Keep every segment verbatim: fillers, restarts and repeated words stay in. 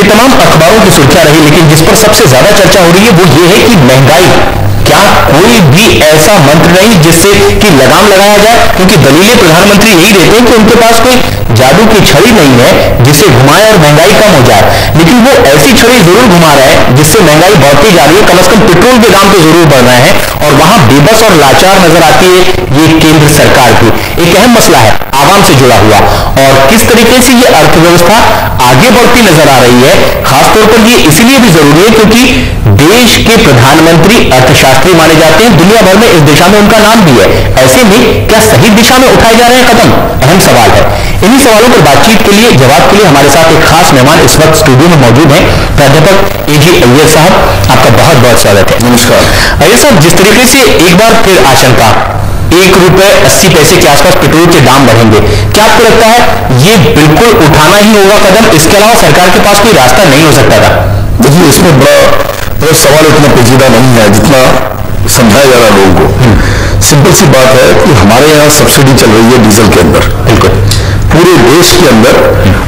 तमाम अखबारों की सुर्खियां रही, लेकिन जिस पर सबसे ज्यादा चर्चा हो रही है वो ये है कि महंगाई, क्या कोई भी ऐसा मंत्र नहीं जिससे कि लगाम लगाया जाए, क्योंकि दलीलें प्रधानमंत्री यही देते हैं कि उनके पास कोई जादू की छड़ी नहीं है जिसे घुमाए और महंगाई कम हो जाए, लेकिन वो ऐसी छड़ी जरूर घुमा रहे हैं जिससे महंगाई बढ़ती जा रही है। कम से कम पेट्रोल के दाम तो जरूर बढ़ रहे हैं और वहां बेबस और लाचार नजर आती है ये केंद्र सरकार की। एक अहम मसला है आवाम से जुड़ा हुआ, और किस तरीके से ये अर्थव्यवस्था आगे बढ़ती नजर आ रही है। खासतौर पर ये इसलिए भी जरूरी है क्योंकि देश के प्रधानमंत्री अर्थशास्त्री माने जाते हैं, दुनिया भर में इस दिशा में उनका नाम भी है। ऐसे में क्या सही दिशा में उठाए जा रहे हैं कदम, अहम सवाल है। इन्हीं सवालों पर बातचीत के लिए, जवाब के लिए हमारे साथ एक खास मेहमान इस वक्त स्टूडियो में मौजूद हैं, प्राध्यापक ए जी अय्यर साहब, आपका बहुत बहुत स्वागत है। नमस्कार। अय्यर साहब, जिस तरीके से एक बार फिर आशंका, एक रुपए अस्सी पैसे के आसपास पेट्रोल के दाम बढ़ेंगे, क्या आपको लगता है ये बिल्कुल उठाना ही होगा कदम, इसके अलावा सरकार के पास कोई रास्ता नहीं हो सकता था? देखिए, इसमें बड़ा बड़ा सवाल इतना पेचीदा नहीं है जितना समझाया जा रहा है लोगों को। सिंपल सी बात है कि हमारे यहाँ सब्सिडी चल रही है डीजल के अंदर। बिल्कुल पूरे देश के अंदर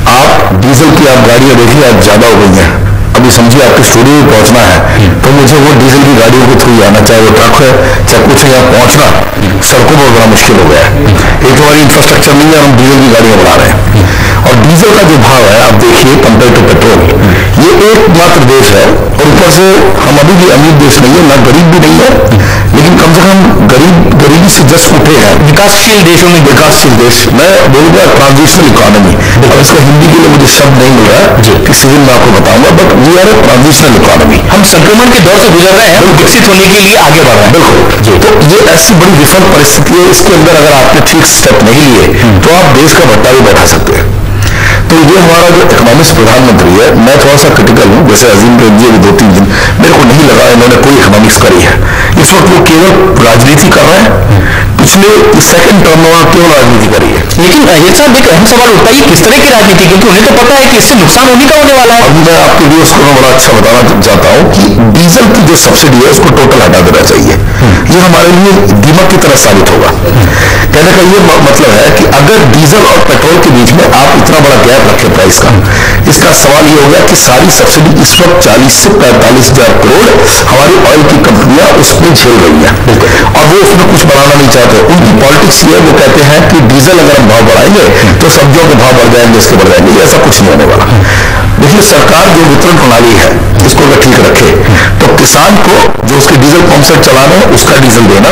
आप डीजल की आप गाड़ियां देखिए आज ज्यादा हो गई हैं। अभी समझिए आपके स्टूडियो में पहुंचना है तो मुझे वो डीजल की गाड़ियों के थ्रू आना, चाहे वो ट्रक है चाहे कुछ है, यहाँ पहुंचना सड़कों पर बड़ा मुश्किल हो गया है। एक हमारी इंफ्रास्ट्रक्चर नहीं है, हम डीजल की गाड़ियां बढ़ा रहे हैं। और डीजल का जो भाव है आप देखिए कंपेयर टू पेट्रोल, ये एकमात्र देश है, और ऊपर से हम अभी भी अमीर देश नहीं है, ना गरीब भी नहीं है, लेकिन कम से कम गरीब गरीबी से जस्ट उठे हैं। विकासशील देशों में विकासशील देश, मैं बोलूंगा ट्रांजिशनल इकोनॉमी। अब इसका हिंदी के लिए मुझे शब्द नहीं मिल रहा, किसी दिन मैं आपको बताऊंगा, but we are a transitional economy. हम संक्रमण के दौर से गुजर रहे हैं, विकसित होने के लिए आगे बढ़ रहे हैं। बिल्कुल। तो ये ऐसी बड़ी विफल परिस्थिति है, इसके अंदर अगर आपने ठीक स्टेप नहीं लिए तो आप देश का भट्टा भी बैठा सकते हैं। तो ये हमारा जो इकोनॉमिक्स प्रधानमंत्री है, मैं थोड़ा सा क्रिटिकल हूँ, जैसे अजीम प्रेम जी दो तीन दिन मेरे को नहीं लगा इन्होंने कोई इकोनॉमिक्स करी है। इस वक्त वो केवल राजनीति कर रहे हैं। पिछले सेकंड टर्म में केवल राजनीति करी है। लेकिन ये साहब एक अहम सवाल उठता है, किस तरह की राजनीति, क्योंकि उन्हें तो पता है कि इससे नुकसान उन्हीं का होने वाला है। अब मैं आपके व्यूअर्स को बड़ा अच्छा बताना चाहता हूँ कि डीजल की जो सब्सिडी है उसको टोटल हटा देना चाहिए। ये हमारे लिए दीमक की तरह साबित होगा। कहने का ये मतलब है कि अगर डीजल और पेट्रोल के बीच में आप इतना बड़ा गैप रखें प्राइस का, इसका सवाल ये होगा कि सारी सब्सिडी इस वक्त चालीस से पैंतालीस हजार करोड़ हमारी ऑयल की कंपनियां उसमें झेल रही हैं, और वो उसमें कुछ बढ़ाना नहीं चाहते। उनकी पॉलिटिक्स ये, वो कहते हैं कि डीजल अगर हम भाव बढ़ाएंगे तो सब्जियों के भाव बढ़ जाएंगे, इसके बढ़ जाएंगे। ऐसा कुछ नहीं होने वाला। देखिए, सरकार जो वितरण प्रणाली है इसको अगर ठीक रखे तो किसान को जो उसके डीजल पंप सेट चलाने हैं उसका डीजल देना,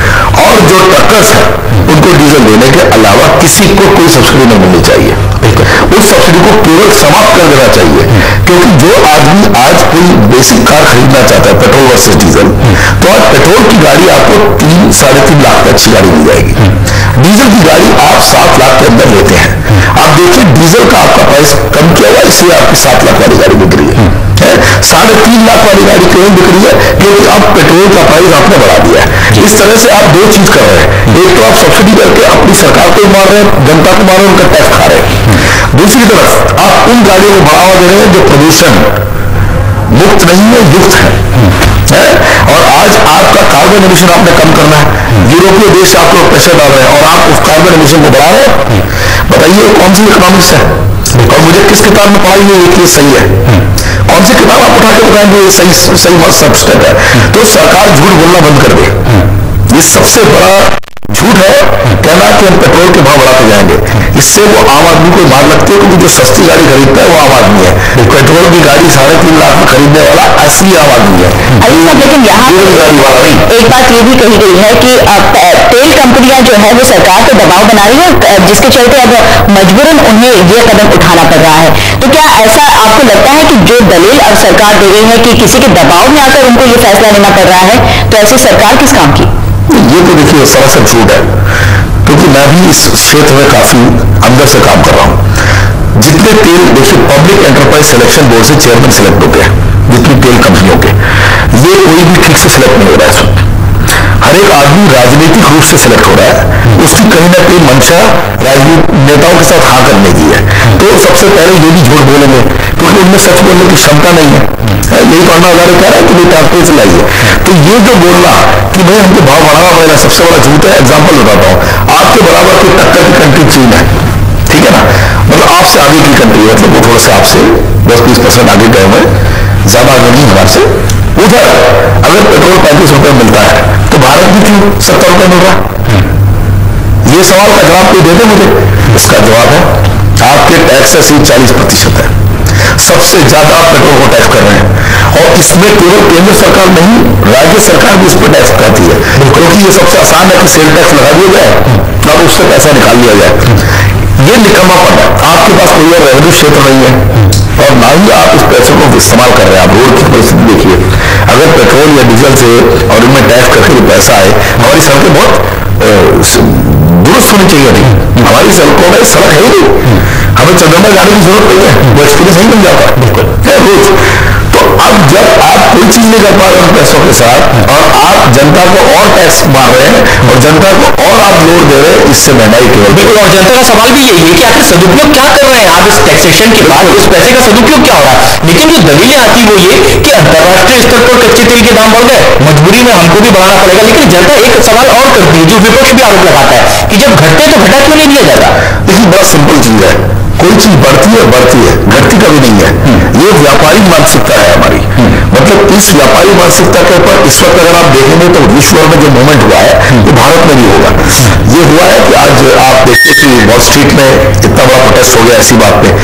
और जो ट्रकर्स हैं उनको डीजल देने के अलावा किसी को कोई सब्सिडी नहीं मिलनी चाहिए। उस सब्सिडी को केवल समाप्त कर देना चाहिए, क्योंकि जो आदमी आज कोई बेसिक कार खरीदना चाहता है पेट्रोल वर्सेस डीजल, तो आज पेट्रोल की गाड़ी आपको तीन साढ़े तीन लाख में अच्छी गाड़ी मिल जाएगी। डीजल की गाड़ी आप सात लाख के अंदर लेते हैं। आप देखिए डीजल का आपका प्राइस कम किया हुआ, इसलिए आपकी सात लाख वाली गाड़ी बिक रही है। साढ़े तीन लाख वाली गाड़ी क्यों बिक रही है? क्योंकि अब पेट्रोल का प्राइस आपने बढ़ा दिया है। इस तरह से आप दो चीज कर रहे हैं, एक तो आप सब्सिडी करके अपनी सरकार को मार रहे हैं, जनता को मार रहे हैं, उनका टैक्स खा रहे हैं। दूसरी तरफ आप उन गाड़ियों को बढ़ावा दे रहे हैं जो प्रदूषण मुक्त नहीं है, युक्त है, है? और आज आपका कार्बन एमिशन आपने कम करना है, यूरोपीय देश आपको पैसे डाल रहे हैं और आप उस कार्बन एमिशन को बढ़ा रहे हैं। बताइए कौन सी इकोनॉमिक्स है? और मुझे किस किताब में पढ़ाई हुई है कि सही है? कौन सी किताब आप उठा के बताएंगे ये सही सही मत सब स्टेप है? तो सरकार झूठ बोलना बंद कर दे। ये सबसे बड़ा झूठ है कहना कि हम पेट्रोल के भाव बढ़ाते जाएंगे। इससे वो आम आदमी को मार लगती है, क्योंकि जो सस्ती गाड़ी खरीदता है वो आम आदमी है। पेट्रोल की गाड़ी साढ़े तीन लाख में खरीदने वाला असली आम आदमी है। लेकिन यहाँ एक बात ये भी कही गई है कि तेल कंपनियां जो है वो सरकार पे दबाव बना रही है, जिसके चलते अब मजबूरन उन्हें ये कदम उठाना पड़ रहा है। तो क्या ऐसा आपको लगता है कि जो दलील अब सरकार दे रही है कि किसी के दबाव में आकर उनको ये फैसला लेना पड़ रहा है, तो ऐसी सरकार किस काम की? ये तो देखिए सरासर झूठ है, क्योंकि मैं भी इस क्षेत्र में काफी अंदर से काम कर रहा हूं। जितने तेल, देखिए पब्लिक एंटरप्राइज सिलेक्शन बोर्ड से चेयरमैन सिलेक्ट होते हैं जितनी तेल कंपनियों के, ये कोई भी ठीक से सिलेक्ट नहीं हो रहा है। हर एक आदमी राजनीतिक रूप से सिलेक्ट हो रहा है, उसकी कहीं ना कहीं मंशा राजनीतिक नेताओं के साथ हाँ करने की है। तो सबसे पहले ये भी झूठ बोलेंगे क्योंकि उनमें सच बोलने की क्षमता नहीं है। यही तो अन्ना हजारे कह रहा है कि भाई ट्रांसपेरेंसी चलाइए। तो ये जो बोलना कि भाई हमको भाव बढ़ाना पड़ेगा, सबसे बड़ा झूठ है। एग्जाम्पल बताता हूँ, आपके बराबर की टक्कर की कंट्री चीन है, ठीक है ना, मतलब आपसे आगे की कंट्री है, मतलब वो थोड़ा सा आपसे दस बीस परसेंट आगे गए हुए, ज्यादा आगे नहीं हमारे से। उधर अगर पेट्रोल पैंतीस रुपए मिलता है तो भारत भी क्यों सत्तर रुपए मिल रहा है? ये सवाल का जवाब कोई दे दे मुझे। इसका जवाब है आपके टैक्स से सिर्फ चालीस प्रतिशत है, सबसे ज्यादा आप पेट्रोल को टैक्स कर रहे हैं, और इसमें केवल केंद्र सरकार नहीं, राज्य सरकार भी इस पर टैक्स करती है, क्योंकि ये सबसे आसान है कि सेल टैक्स लगा दिया जाए और उससे पैसा निकाल लिया जाए। ये निकम्मापन है, आपके पास कोई और रेवेन्यू क्षेत्र नहीं है और ना ही आप इस पैसे को इस्तेमाल कर रहे हैं। आप रोड की परिस्थिति देखिए, अगर पेट्रोल या डीजल से और इनमें टैक्स करके जो पैसा आए, हमारी सड़कें बहुत दुरुस्त होनी चाहिए थी। हमारी सड़कों में सड़क है ही नहीं, हमें चंद्रमा जाने की जरूरत नहीं है, वो एक्सपीरियंस नहीं मिल जाता रोज। तो अब जब आप कोई चीज नहीं कर पा रहे उन पैसों के साथ और आप जनता को और टैक्स मार रहे हैं और जनता को और आप लोड दे रहे हैं, इससे महंगाई केवल। बिल्कुल, और जनता का सवाल भी यही है कि आखिर सदुपयोग क्या कर रहे हैं आप इस टैक्सेशन के बाद, इस पैसे का सदुपयोग क्या हो रहा है। लेकिन जो दलीलें आती वो ये कि अंतरराष्ट्रीय स्तर पर कच्चे तेल के दाम बढ़ गए, मजबूरी में हमको भी बढ़ाना पड़ेगा। लेकिन जनता एक सवाल और करती है, जो विपक्ष भी आरोप लगाता है कि जब घटते तो घटा क्यों नहीं लिया जाता। देखिए बड़ा सिंपल चीज है, कोई चीज बढ़ती है बढ़ती है, घटती कभी नहीं है। ये व्यापारिक मानसिकता है हमारी, मतलब इस व्यापारिक मानसिकता के ऊपर इस वक्त अगर आप देखेंगे तो विश्व भर में जो मूवमेंट हुआ है वो भारत में भी होगा। ये हुआ है कि आज आप देखते कि वॉल स्ट्रीट में इतना बड़ा प्रोटेस्ट हो गया ऐसी बात पे,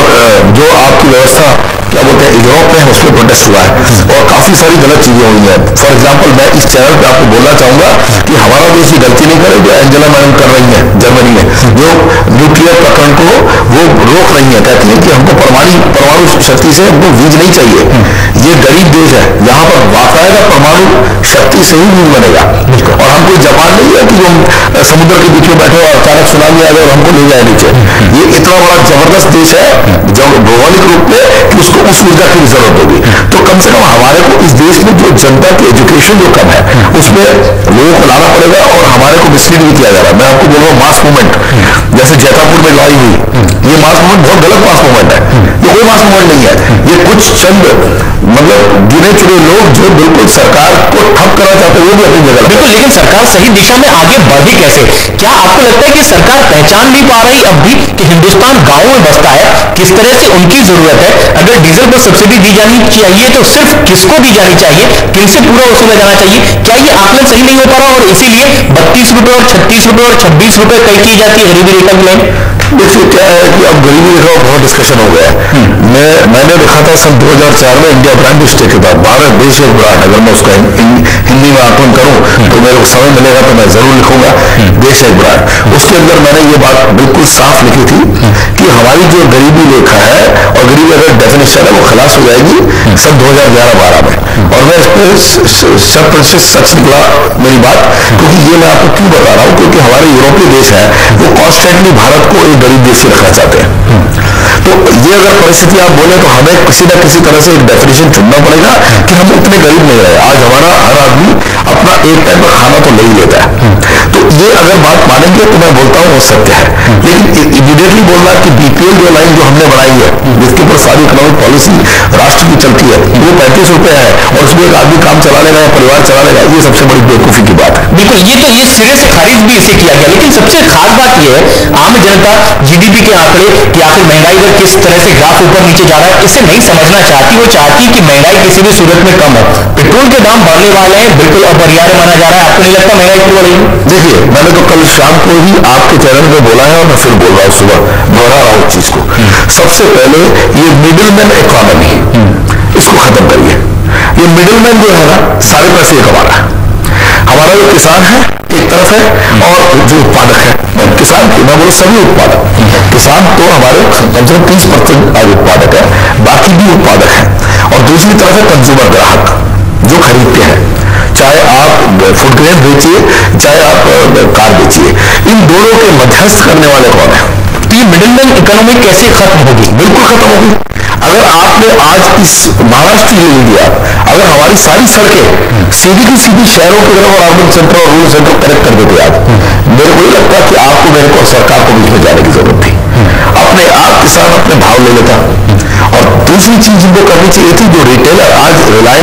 और जो आपकी व्यवस्था क्या बोलते हैं यूरोप में, उसमें प्रोटेस्ट हुआ है और काफी सारी गलत चीजें हुई हैं। फॉर एग्जाम्पल मैं इस चैनल पे आपको बोलना चाहूंगा कि हमारा देश ये गलती नहीं करे जो एंजेला मैडम कर रही है जर्मनी में, जो न्यूक्लियर प्रकरण को वो रोक रही है, कहती है कि हमको परमाणु परमाणु शक्ति से हमको वीज नहीं चाहिए। ये गरीब देश है, यहाँ पर बाकायदा परमाणु शक्ति से ही वीज बनेगा, और हम कोई जापान नहीं है कि हम समुद्र के बीच में बैठे और अचानक सुनामी आ जाए और हमको ले जाए नीचे। ये इतना बड़ा जबरदस्त देश है जब भौगोलिक रूप में कि उसको उस ऊर्जा की जरूरत होगी। तो कम से कम हमारे को इस देश में जो जनता की एजुकेशन जो कम है उसमें लोगों को लाना पड़ेगा, और हमारे को मिसलीड भी किया जा रहा है। मैं आपको बोल रहा हूँ मास मूवमेंट जैसे जैतापुर में लड़ाई हुई, ये मास मूवमेंट बहुत गलत मास मूवमेंट है, ये कोई मास मूवमेंट नहीं है। ये कुछ चंद मतलब गिने चुने लोग जो बिल्कुल सरकार को ठप करना चाहते हैं वो भी अपनी जगह। बिल्कुल, लेकिन सरकार सही दिशा में आगे बढ़ी कैसे? क्या आपको लगता है कि सरकार पहचान नहीं पा रही अब भी कि हिंदुस्तान गांवों में बसता है, किस तरह से उनकी जरूरत है? अगर डीजल पर सब्सिडी दी जानी चाहिए तो सिर्फ किसको दी जानी चाहिए, किनसे पूरा वसूला जाना चाहिए? क्या ये आकलन सही नहीं हो पा रहा और इसीलिए बत्तीस रुपए और छत्तीस रुपए और छब्बीस रुपए तय की जाती है गरीबी रेखा की लाइन? देखिए क्या है कि अब गरीबी रेखा बहुत डिस्कशन हो गया है। मैं मैंने लिखा था सन दो हज़ार चार में इंडिया ब्रांड स्टेट के बाद भारत देश एक ब्रांड, अगर मैं उसका हिंदी में आकलन करूं तो मेरे को समय मिलेगा तो मैं जरूर लिखूंगा देश एक ब्रांड। उसके अंदर मैंने ये बात बिल्कुल साफ लिखी थी कि हमारी जो गरीबी रेखा है और गरीबी अगर डेफिनेशन है वो खलास हो जाएगी सन दो हजार ग्यारह बारह में, और मैं इस पर शत प्रतिशत सच निकला मेरी बात। क्योंकि ये मैं आपको क्यों बता रहा हूँ, क्योंकि हमारे यूरोपीय देश है वो कॉन्स्टेंटली भारत को एक गरीब देश से रखना चाहते हैं। तो ये अगर परिस्थिति आप बोले तो हमें किसी ना किसी तरह से एक डेफिनेशन चुनना पड़ेगा कि हम उतने गरीब नहीं रहे। आज हमारा हर आदमी अपना एक टाइम का खाना तो ले ही लेता है, तो ये अगर बात मानेंगे तो मैं बोलता हूँ वो सत्य है। लेकिन इमीडिएटली बोलना कि बीपीएल जो लाइन जो हमने बनाई है जिसके ऊपर सारी इकोनॉमिक पॉलिसी राष्ट्र की चलती है वो पैंतीस रुपए है और उसमें एक आदमी काम चला लेगा या परिवार चला लेगा, ये सबसे बड़ी बेवकूफी की बात है। बिल्कुल, ये तो ये सिरे से खारिज भी इसे किया गया। लेकिन सबसे खास बात यह है आम जनता जीडीपी के आंकड़े कि आखिर महंगाई दर किस तरह से ग्राफ ऊपर नीचे जा रहा है इसे नहीं समझना चाहती। वो चाहती है कि महंगाई किसी भी सूरत में कम हो। पेट्रोल के दाम बढ़ने वाले हैं, बिल्कुल अपरिहार्य माना जा रहा है। आपको नहीं लगता महंगाई क्यों बढ़ेगी? देखिए मैंने तो कल शाम को ही आपके चैनल पे बोला है और मैं फिर बोल रहा हूँ, सुबह दोहरा रहा हूँ उस चीज को। सबसे पहले ये मिडिलमैन इकोनॉमी इसको खत्म करिए। ये मिडिलमैन जो है ना सारे पैसे ये कमा रहा है। हमारा जो किसान है एक तरफ है और जो उत्पादक है किसान, मैं बोलूँ सभी उत्पादक, किसान तो हमारे कम से कम तीस परसेंट आज उत्पादक है, बाकी भी उत्पादक है। और दूसरी तरफ है कंज्यूमर ग्राहक जो खरीदते हैं, चाहे आप फूड ग्रेन बेचिए चाहे आप कार बेचिए, इन दोनों के मध्यस्थ करने वाले कौन है? तो ये मिडिलमैन इकोनॉमी कैसे खत्म होगी? बिल्कुल खत्म होगी। अगर आपने आज इस महाराष्ट्र ले लिया, अगर हमारी सारी सड़कें सीधी की सीधी शहरों की तरफ और अर्बन सेंटर और रूरल सेंटर कनेक्ट कर देते आज, मेरे को नहीं लगता कि आपको मेरे को सरकार को बीच में जाने की जरूरत थी। अपने आप किसान अपने भाव ले लेता। और दूसरी चीज इनको करनी चाहिए थी, जो रिटेलर आज रिलायंस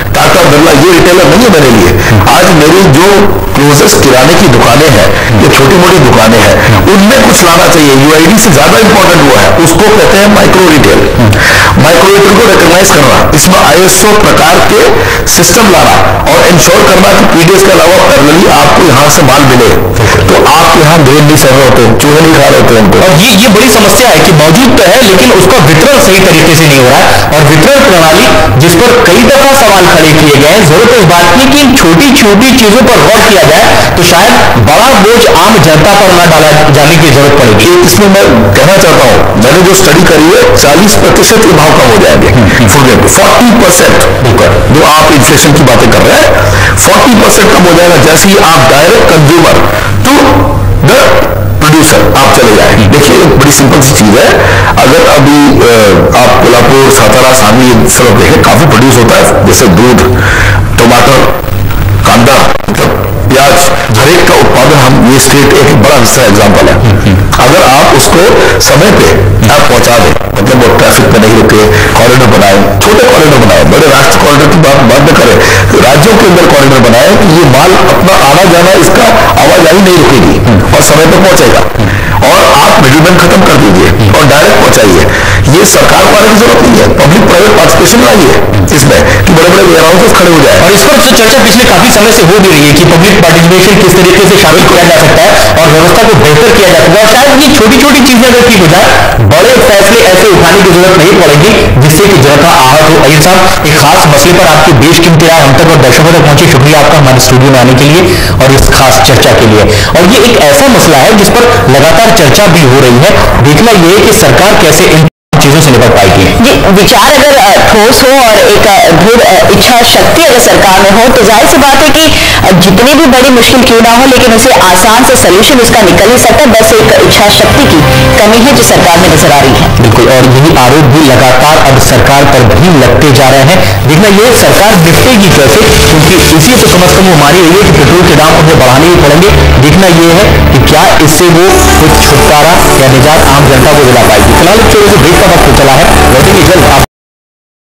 टाटा बिरला ये रिटेलर नहीं है मेरे लिए। आज मेरी जो क्लोजेस्ट किराने की दुकानें हैं, ये छोटी मोटी दुकानें हैं, उनमें कुछ लाना चाहिए। यूआईडी से ज्यादा इंपॉर्टेंट वो है, उसको कहते हैं माइक्रो रिटेल। माइक्रो रिटेल को रिकॉग्नाइज करना, इसमें आईएसओ प्रकार के सिस्टम लाना और इंश्योर करना कि पीडीएस के अलावा पैरेलली आपको यहाँ से माल मिले, तो आप यहाँ भेड़ नहीं सह रहे होते, चूहे नहीं खा रहे होते उनको। और ये ये बड़ी समस्या है कि मौजूद तो है लेकिन उसका वितरण सही तरीके से नहीं हो रहा है। और वितरण प्रणाली जिस पर कई दफा सवाल खड़े किए गए हैं, जरूरत इस बात की कि इन छोटी छोटी चीजों पर गौर किया जाए तो शायद बड़ा बोझ आम जनता पर न डाला जाने की जरूरत पड़ेगी। इसमें मैं कहना चाहता हूं, मैंने जो स्टडी करी है, चालीस प्रतिशत के भाव कम हो जाएंगे। फोर्टी परसेंट जो आप इन्फ्लेशन की बातें कर रहे हैं, फोर्टी परसेंट कम हो जाएगा जैसे ही आप direct consumer to the producer आप चले जाए। देखिए एक बड़ी सिंपल सी चीज है, अगर अभी आप कोल्हापुर, सातारा, सामने सब देखें, काफी प्रोड्यूस होता है, जैसे दूध, टमाटर, कांदा, मतलब प्याज, हर एक का उत्पादन हम, ये स्टेट एक बड़ा हिस्सा एग्जाम्पल है। अगर आप उसको समय पे आप पहुंचा दें, मतलब वो ट्रैफिक पे नहीं रुके, कॉरिडोर बनाए, छोटे कॉरिडोर बनाए, बड़े राष्ट्र कॉरिडोर की बात बात न करें, राज्यों के अंदर कॉरिडोर बनाए कि ये माल अपना आना जाना, इसका आवाजाही नहीं रुकेगी और समय पे पहुंचेगा, और आप मिडिलमैन खत्म कर दीजिए और डायरेक्ट पहुंचाइए। ये सरकार को आने की जरूरत नहीं है, पब्लिक प्राइवेट पार्टिसिपेशन लाइए इसमें कि बड़े बड़े वेयर हाउसेस खड़े हो जाए। और इस पर चर्चा पिछले काफी समय से हो भी रही है कि पब्लिक पार्टिसिपेशन किस तरीके से शामिल किया जा सकता है और व्यवस्था को बेहतर किया जा सकता है। शायद ये छोटी छोटी चीजें अगर ठीक हो जाए, बड़े फैसले ऐसे उठाने की जरूरत नहीं पड़ेगी जिससे कि जनता आहत हो। अय्यर साहब, एक खास मसले पर आपकी बेशकीमती राय हम तक और दर्शकों तक पहुंची, शुक्रिया आपका हमारे स्टूडियो में आने के लिए और इस खास चर्चा के लिए। और ये एक ऐसा मसला है जिस पर लगातार चर्चा भी हो रही है, देखना यह है कि सरकार कैसे इन चीजों से निपट पाएगी। जी, विचार अगर ठोस हो और एक दृढ़ इच्छा शक्ति अगर सरकार में हो तो जाहिर सी बात है कि जितनी भी बड़ी मुश्किल क्यों ना हो लेकिन उसे आसान से सलूशन उसका निकल ही सकता है। बस एक इच्छा शक्ति की कमी है जो सरकार में नजर आ रही है। बिल्कुल, और यही आरोप भी लगातार अब सरकार पर भी लगते जा रहे हैं। देखना यह सरकार निपटेगी कैसे, क्योंकि इसी तो कम अज कम वो मानी रही है कि पेट्रोल के दाम उन्हें बढ़ाने ही पड़ेंगे। देखना यह है कि क्या इससे वो कुछ छुटकारा या निजात आम जनता को दिला पाएगी। फिलहाल एक छोटे से ब्रेक का वक्त चला है, लौटेंगे जल्द।